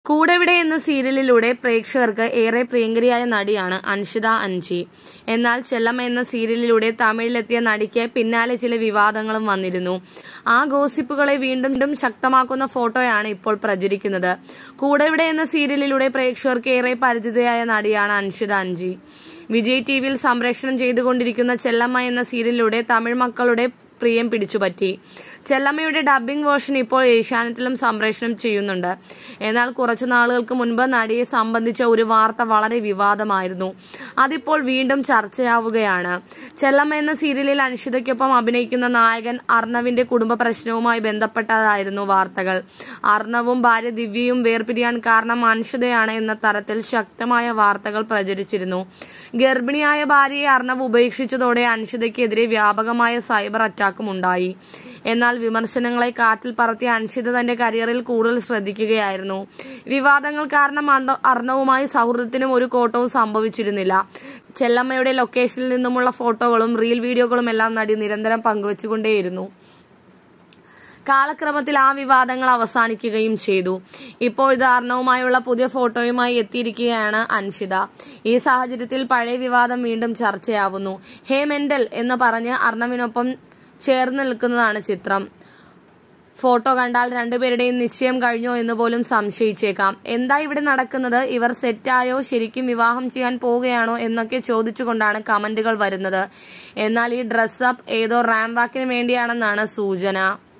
കൂടെവിടെ എന്ന സീരിയലിലൂടെ പ്രേക്ഷകർക്ക് ഏറെ പ്രിയങ്കരിയായ നടിയാണ് അൻഷിത അൻജി. എന്നാൽ ചെല്ലമ്മ എന്ന സീരിയലിലൂടെ തമിഴിലെത്തിയ നടിക്ക് പിന്നാലെ ചില വിവാദങ്ങളും വന്നിരുന്നു. ആ ഗോസിപ്പുകളെ വീണ്ടും ശക്തമാക്കുന്ന ഫോട്ടോയാണ് ഇപ്പോൾ പ്രചരിക്കുന്നത്. കൂടെവിടെ എന്ന സീരിയലിലൂടെ പ്രേക്ഷകർക്ക് ഏറെ പരിചിതയായ നടിയാണ് അൻഷിത അൻജി. വിജയ് ടിവിയിൽ സംപ്രേഷണം ചെയ്തുകൊണ്ടിരിക്കുന്ന ചെല്ലമ്മ എന്ന സീരിയലിലൂടെ തമിഴ് മക്കളുടെ പ്രിയം പിടിച്ചുപറ്റി. ചെല്ലമ്മയുടെ ഡബ്ബിംഗ് വേർഷൻ ഇപ്പോൾ ഏഷ്യാനെറ്റിലും സംപ്രേഷണം ചെയ്യുന്നുണ്ട്. എന്നാൽ കുറച്ചു നാളുകൾക്ക് മുൻപ് നടിയെ സംബന്ധിച്ച ഒരു വാർത്ത വളരെ വിവാദമായിരുന്നു. അതിപ്പോൾ വീണ്ടും ചർച്ചയാവുകയാണ്. ചെല്ലമ്മ എന്ന സീരിയലിൽ അൻഷിതയ്ക്കൊപ്പം അഭിനയിക്കുന്ന നായകൻ അർണവിന്റെ കുടുംബ പ്രശ്നവുമായി ബന്ധപ്പെട്ടതായിരുന്നു വാർത്തകൾ. അർണവും ഭാര്യ ദിവ്യയും വേർപിരിയാൻ കാരണം അൻഷിതയാണ് എന്ന തരത്തിൽ ശക്തമായ വാർത്തകൾ പ്രചരിച്ചിരുന്നു. ഗർഭിണിയായ ഭാര്യയെ അർണവ് ഉപേക്ഷിച്ചതോടെ അൻഷിതയ്ക്കെതിരെ വ്യാപകമായ സൈബർ അറ്റാക്കും ഉണ്ടായി. എന്നാൽ വിമർശനങ്ങളെ കാറ്റിൽ പറത്തിയ അൻഷിത തന്റെ കരിയറിൽ കൂടുതൽ ശ്രദ്ധിക്കുകയായിരുന്നു. വിവാദങ്ങൾ കാരണം അർണവുമായി സൗഹൃദത്തിനും ഒരു കോട്ടവും സംഭവിച്ചിരുന്നില്ല. ചെല്ലമ്മയുടെ ലൊക്കേഷനിൽ നിന്നുമുള്ള ഫോട്ടോകളും റീൽ വീഡിയോകളും എല്ലാം നടി നിരന്തരം പങ്കുവച്ചുകൊണ്ടേയിരുന്നു. കാലക്രമത്തിൽ ആ വിവാദങ്ങൾ അവസാനിക്കുകയും ചെയ്തു. ഇപ്പോൾ ഇത് അർണവുമായുള്ള പുതിയ ഫോട്ടോയുമായി എത്തിയിരിക്കുകയാണ് അൻഷിത. ഈ സാഹചര്യത്തിൽ പഴയ വിവാദം വീണ്ടും ചർച്ചയാവുന്നു. ഹേ മെന്റൽ എന്ന് പറഞ്ഞ് അർണവിനൊപ്പം ചേർന്ന് നിൽക്കുന്നതാണ് ചിത്രം. ഫോട്ടോ കണ്ടാൽ രണ്ടുപേരുടെയും നിശ്ചയം കഴിഞ്ഞോ എന്ന് പോലും സംശയിച്ചേക്കാം. എന്താ ഇവിടെ നടക്കുന്നത്? ഇവർ സെറ്റായോ? ശരിക്കും വിവാഹം ചെയ്യാൻ പോവുകയാണോ എന്നൊക്കെ ചോദിച്ചുകൊണ്ടാണ് കമന്റുകൾ വരുന്നത്. എന്നാൽ ഈ ഡ്രസ്സപ്പ് ഏതോ റാം വാക്കിന് വേണ്ടിയാണെന്നാണ് സൂചന.